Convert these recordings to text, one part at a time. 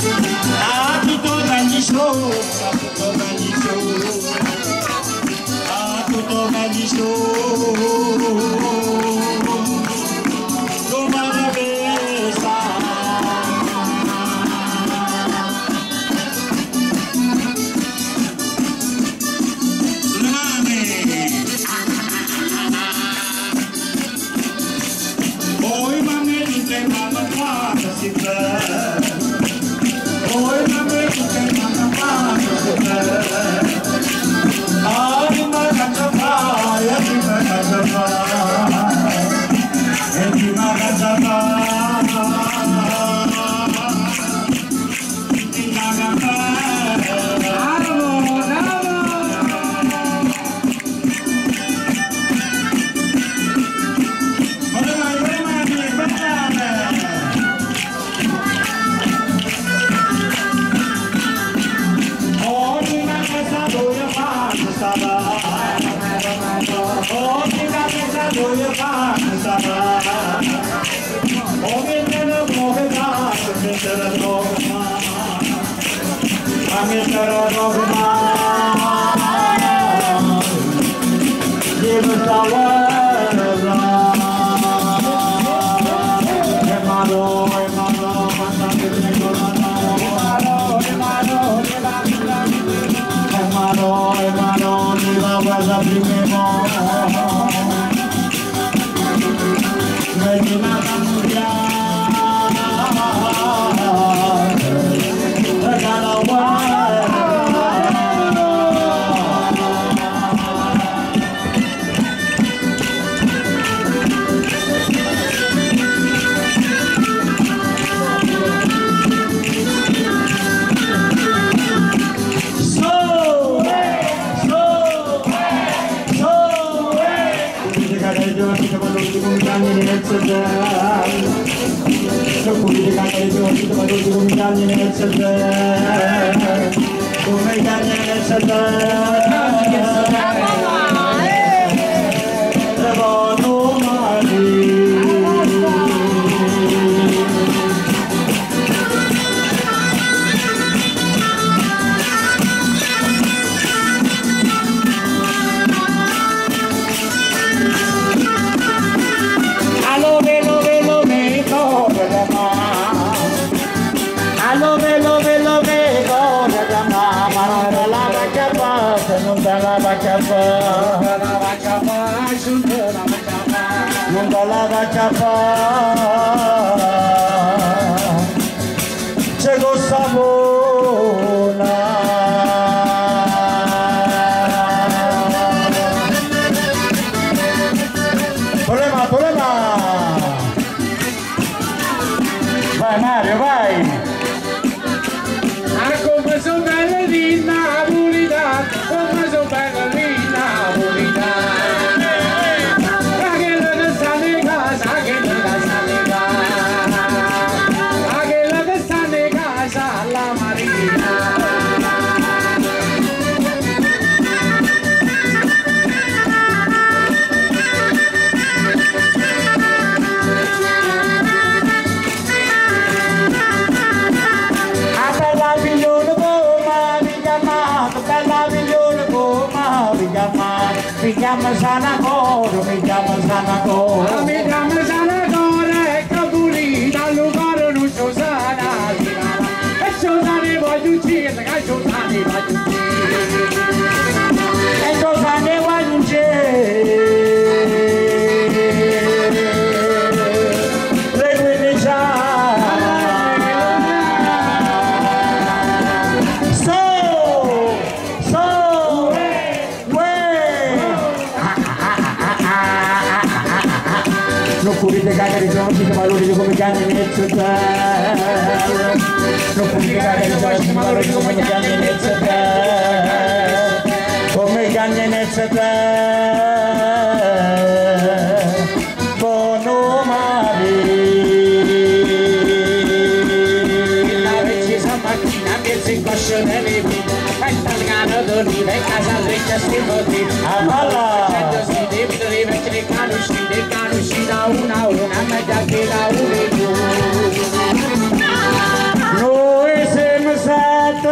No, ese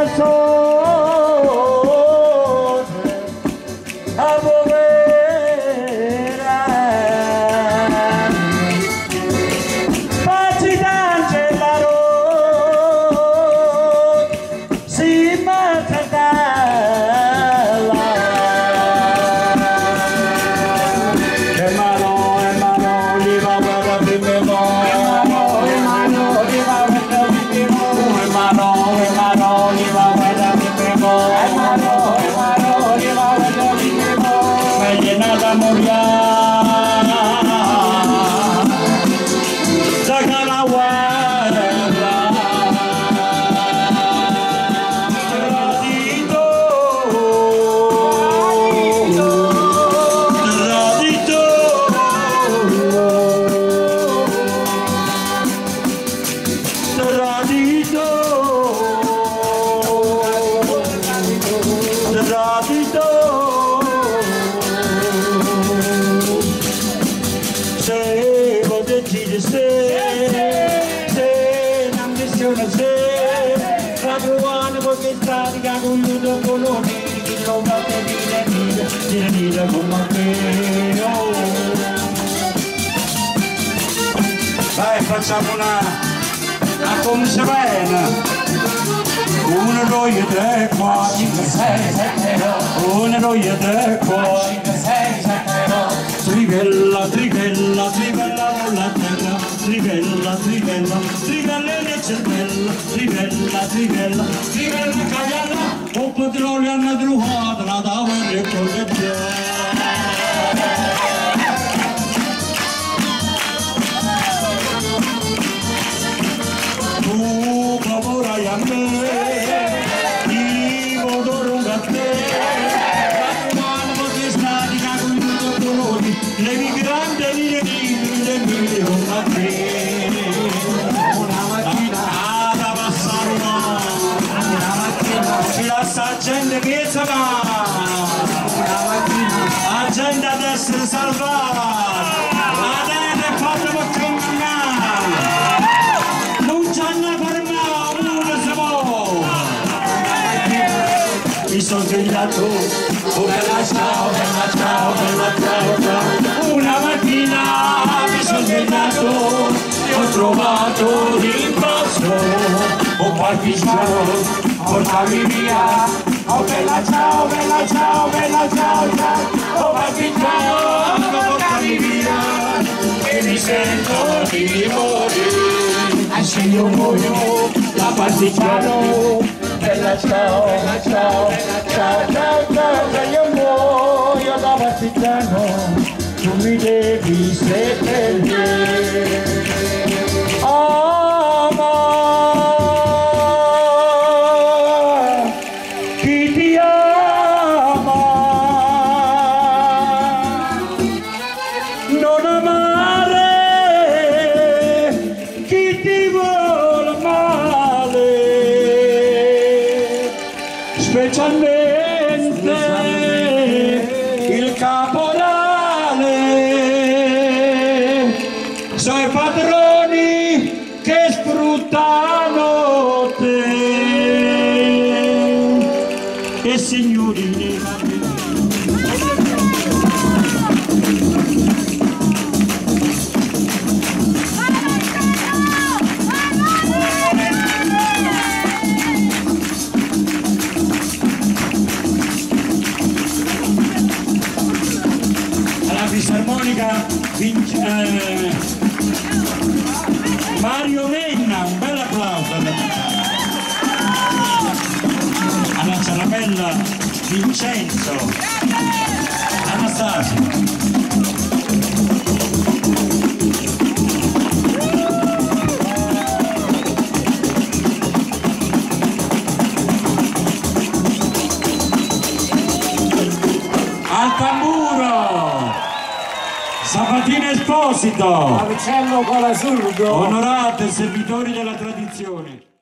Dai, facciamo una come si bene. Una roia de qua, 5, 6, 7, 8. Una roia de qua, 5, 6, 7, 8. Trivella, trivella, trivella nella terra, trivella, trivella, trivella nel cervello, trivella, trivella, trivella cagata, un petrolio hanno truccato, la tavola e cose più. La gente che si va, la gente ad essere salvata, la terra è fatta per camminare, non c'è una fermata, uno si muove. Mi sono svegliato, oh bella ciao, bella ciao, bella ciao, ciao. Una mattina mi sono svegliato e ho trovato l'impasto, un partigiano. Portami via, oh bella ciao, bella ciao, bella ciao, ciao. Oh partigiano, portami via, e mi sento di morire. E se io muoio, da partigiano, bella ciao, bella ciao, ciao, ciao, ciao. Se io muoio da partigiano, tu mi devi seppellire. Specialmente il caporale, sono i padroni che sfruttano te e signorini. Fisarmonica Mario Menna, un bel applauso alla ciarabella Vincenzo Anastasia. Al tamburo Sabatina Esposito, Marcello Colasurdo, onorate servitori della tradizione.